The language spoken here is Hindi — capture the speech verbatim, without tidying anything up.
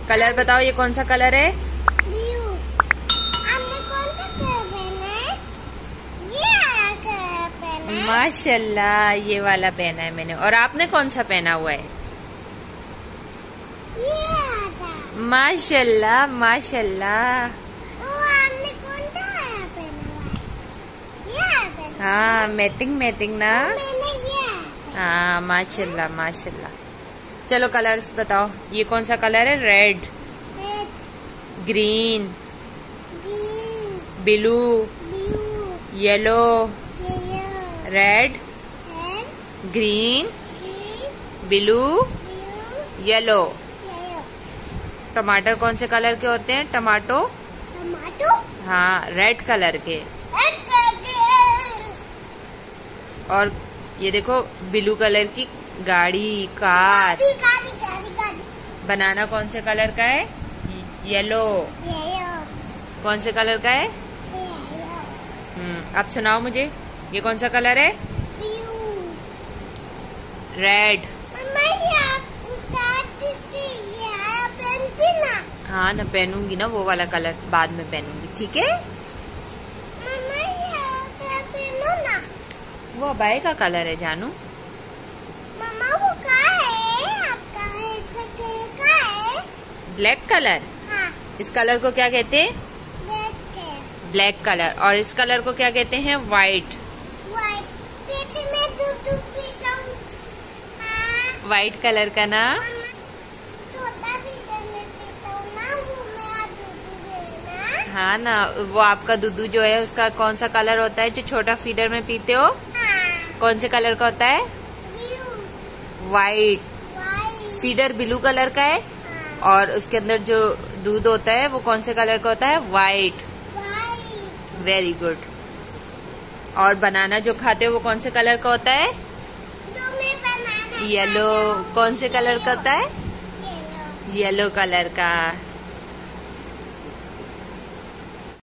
कलर बताओ, ये कौन सा कलर है? ब्लू। आपने कौन सा कलर पहना है? ये वाला कलर पहना है। माशाल्लाह, ये वाला पहना है मैंने। और आपने कौन सा पहना हुआ है? ये वाला। माशाल्लाह माशाल्लाह। ओ, आपने कौन सा वाला पहना हुआ है? ये वाला पहना है। हाँ, मैचिंग मैचिंग ना। मैंने ये हाँ, माशाल्लाह माशाल्लाह। चलो कलर्स बताओ, ये कौन सा कलर है? Red, red, green, green, blue, blue, yellow, yellow, red, red, green, green, blue, blue, yellow. Yellow. टमाटर कौन से कलर के होते हैं? टमाटो, टमाटो, हाँ, रेड कलर के। रेड कलर के। और ये देखो, ब्लू कलर की गाड़ी, कार। गाड़ी, गाड़ी, गाड़ी, गाड़ी। बनाना कौन से कलर का है? येलो। येलो, कौन से कलर का है? येलो, हम्म, अब सुनाओ मुझे, ये कौन सा कलर है? ब्लू। रेड। मम्मा, ये आप उतार दीजिए, ये आप पहनती ना। हाँ ना, पहनूंगी ना, वो वाला कलर बाद में पहनूंगी, ठीक है? मम्मा, ये आप पहनो ना। वो अबाई का कलर है जानू। मम्मा, वो का है आपका? ऐसा का है? Black colour. हाँ, इस कलर को क्या कहते हैं? रेड के। Black colour. और इस कलर को क्या कहते हैं? व्हाइट। व्हाइट। जैसे मैं दूध पीता हूँ। हाँ। व्हाइट कलर का ना। मम्मा, छोटा भी जब मैं पीता हूँ ना, वो मेरा दूध है ना। हाँ ना, वो आपका दूध जो है उसका कौन सा कलर होता है जो छोटा फीडर में पीते हो? हाँ। कौन से कलर का होता है? Blue, white. White. Feeder blue colour का है। हाँ, और उसके अंदर जो दूध होता है वो कौन से कलर का होता है? व्हाइट। व्हाइट। Very good. और बनाना जो खाते हो वो कौन से कलर का होता है? तो मैं बनाना येलो। कौन से कलर का होता है? येलो। येलो कलर का।